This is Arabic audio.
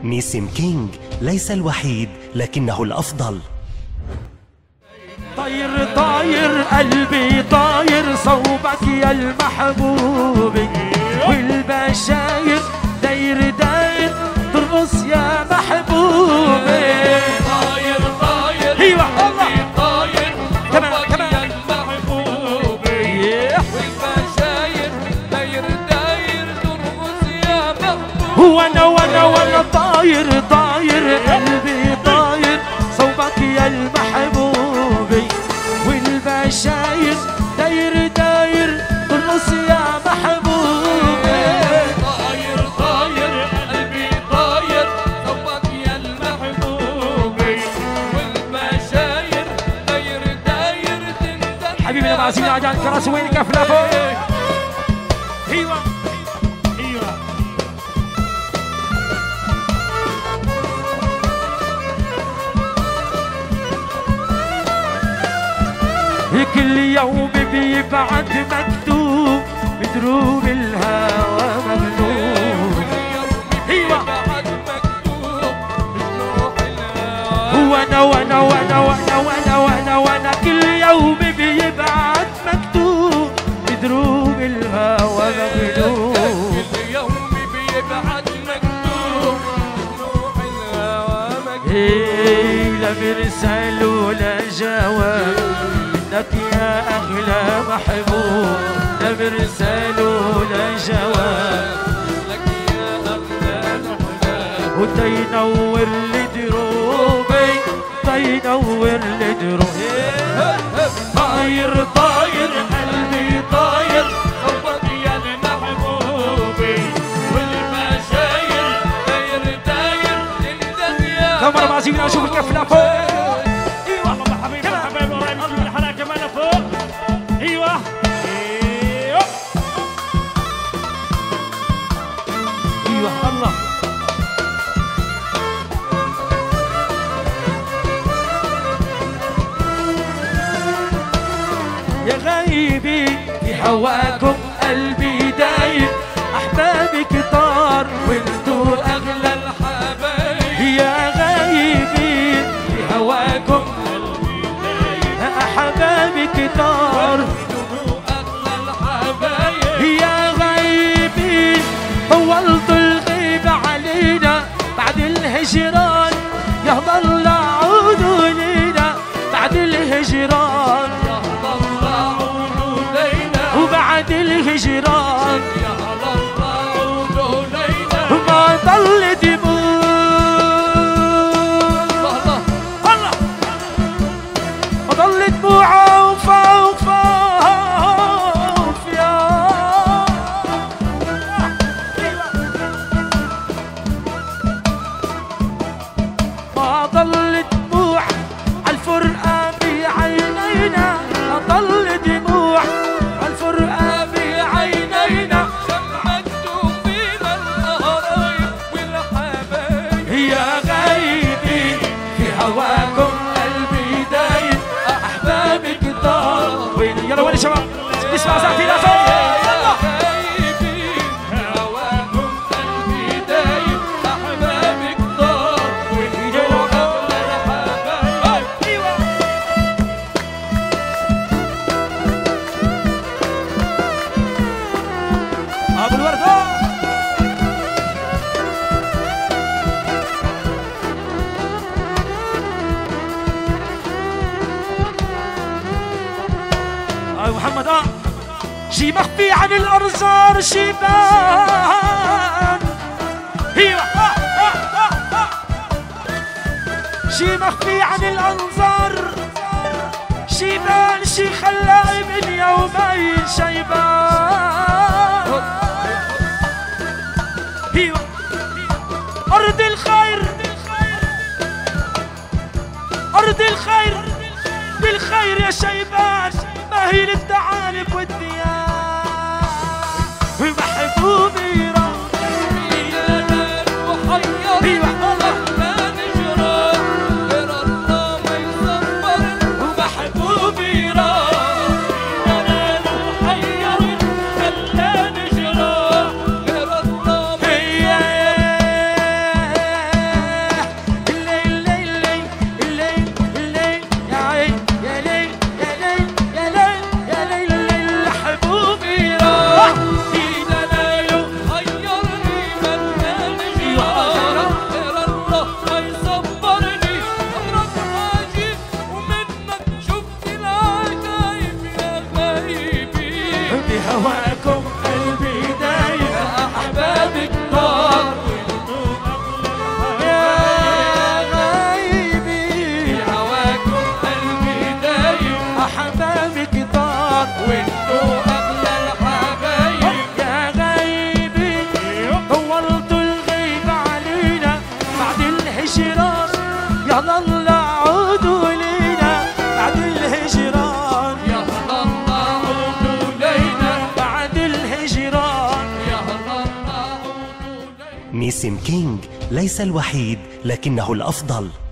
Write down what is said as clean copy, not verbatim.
نيسم كينج ليس الوحيد لكنه الأفضل. طاير طاير قلبي طاير صوبك يا المحبوبي، والبشاير داير داير ترقص يا محبوبي. طاير طاير ايوه الله طاير كمان كمان يا المحبوبي، والبشاير داير داير ترقص يا محبوبي. وانا طاير طاير قلبي طاير صوبك يا المحبوبي، والبشاير داير داير ترقص يا محبوبي. طاير طاير قلبي طاير صوبك يا المحبوبي، والبشاير داير داير تندن. حبيبي يا معزين عجان كراسي وينك افلافو. ايوه ايوه كل يوم بيبعت مكتوب بدروب الهوى مغلوب. ايوه بعد مكتوب بجروح الهوى. وانا كل يوم بيبعت مكتوب بدروب الهوى مغلوب. كل يوم بيبعت مكتوب بجروح الهوى مكتوب. لا مرسل ولا جواب منك يا أغلى محبوب، لا مرسل ولا جواب لك يا أغلى محبوب. وتينور لي دروبي تينور لي دروبي. طاير طاير قلبي طاير صوبك يا المحبوبي، والبشاير داير داير تندن يا كم مرة معزيين أشوف الكفلة فوق. يا غايبي في هواكم قلبي دايب، أحبابي كتار وانتو أغلى الحبايب. يا غايبي في هواكم قلبي دايب، أحبابي كتار وانتو أغلى الحبايب. يا غايبي طولت الغيبة علينا بعد الهجران، يهضل عودوا لينا بعد الهجران، وبعد الهجران يا الله عودوا لينا. ما ضل دموع. الله الله ما ضل دموع وفوف يا ما ضل دموع عالفرقة بعينينا، ما ضل دموع عالفرقة بعينينا. شمعتوا فينا القرايب والحبايب. يا غايبي في هواكم قلبي دايب، أحبابي كتار. وين يلا وين يا شباب نسمع ساعتين يا يا غايبي هواكم قلبي دايب، أحبابي كتار وانتو أغلى الحبايب. أبو الوردة محمد شي مخفي عن الأنظار شيبان. ايوه شي مخفي عن الأنظار شيبان، شي خلاي من يومين شيبان. ايوه أرض الخير أرض الخير بالخير يا شيبان، ما هي للثعالب والديان. ومحبوبي يا الله عودوا لينا بعد الهجران، يا الله عودوا لينا بعد الهجران. يا الله عودوا لينا. نيسم كينج ليس الوحيد لكنه الأفضل.